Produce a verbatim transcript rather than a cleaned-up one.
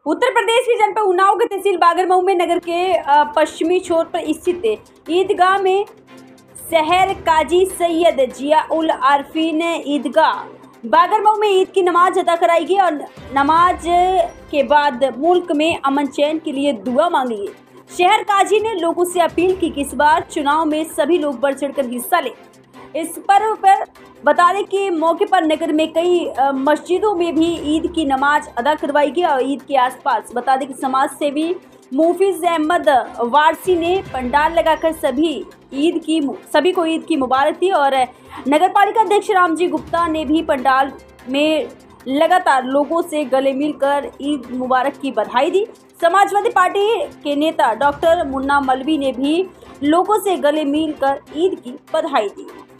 उत्तर प्रदेश के जनपद उन्नाव के तहसील बागरमऊ में नगर के पश्चिमी छोर पर स्थित ईदगाह में शहर काजी सैयद जिया उल आरफीन ईदगाह बागरमऊ में ईद की नमाज अदा कराई गई और नमाज के बाद मुल्क में अमन चैन के लिए दुआ मांगी गई। शहर काजी ने लोगों से अपील की कि इस बार चुनाव में सभी लोग बढ़ चढ़कर हिस्सा लें। इस पर्व पर बता दें कि मौके पर नगर में कई मस्जिदों में भी ईद की नमाज अदा करवाई गई और ईद के आसपास बता दें कि समाज सेवी मुफीज अहमद वारसी ने पंडाल लगाकर सभी ईद की सभी को ईद की मुबारक दी और नगरपालिका अध्यक्ष रामजी गुप्ता ने भी पंडाल में लगातार लोगों से गले मिलकर ईद मुबारक की बधाई दी। समाजवादी पार्टी के नेता डॉक्टर मुन्ना मलवी ने भी लोगों से गले मिलकर ईद की बधाई दी।